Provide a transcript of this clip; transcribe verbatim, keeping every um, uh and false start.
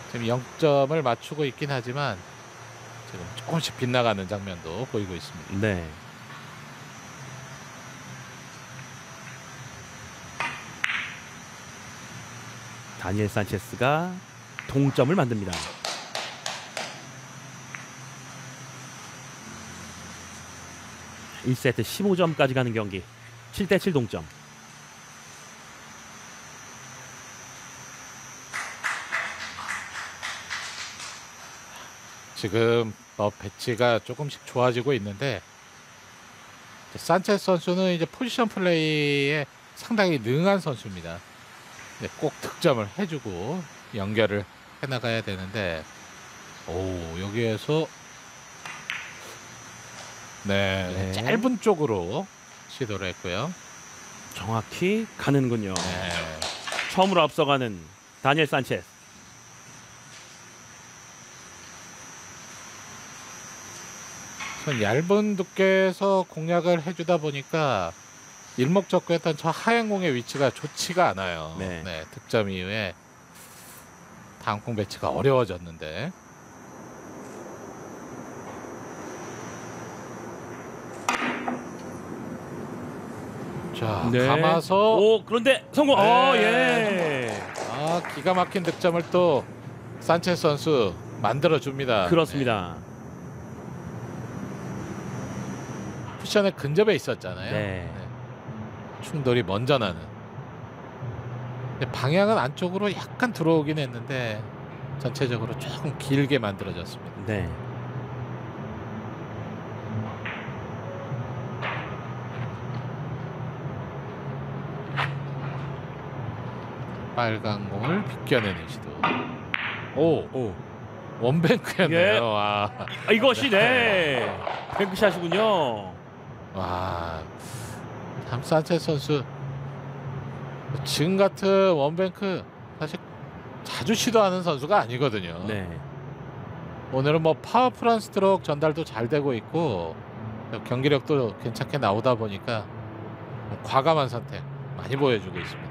지금 영 점을 맞추고 있긴 하지만 지금 조금씩 빗나가는 장면도 보이고 있습니다. 네. 다니엘 산체스가 동점을 만듭니다. 일 세트 십오 점까지 가는 경기. 칠 대 칠 동점. 지금 뭐 배치가 조금씩 좋아지고 있는데 산체스 선수는 이제 포지션 플레이에 상당히 능한 선수입니다. 네, 꼭 득점을 해주고 연결을 해나가야 되는데 오 여기에서 네, 네. 짧은 쪽으로 시도를 했고요. 정확히 가는군요. 네. 처음으로 앞서가는 다니엘 산체스. 전 얇은 두께에서 공략을 해주다 보니까 일목적구했던 저 하얀 공의 위치가 좋지가 않아요. 네. 네, 득점 이후에 다음 공 배치가 어려워졌는데 자 네. 감아서 오, 그런데 성공. 네. 어, 예. 아 기가 막힌 득점을 또 산체스 선수 만들어 줍니다. 그렇습니다. 네. 쿠션에 근접해 있었잖아요. 네. 네. 충돌이 먼저 나는. 근데 방향은 안쪽으로 약간 들어오긴 했는데 전체적으로 조금 길게 만들어졌습니다. 네. 빨간 공을 비껴내는 시도. 오, 오. 원뱅크였네요. 예. 와, 아, 이것이 네. 뱅크샷이군요. 와, 참 산체스 선수 지금 같은 원뱅크 사실 자주 시도하는 선수가 아니거든요. 네. 오늘은 뭐 파워풀한 스트로크 전달도 잘 되고 있고 경기력도 괜찮게 나오다 보니까 과감한 선택 많이 보여주고 있습니다.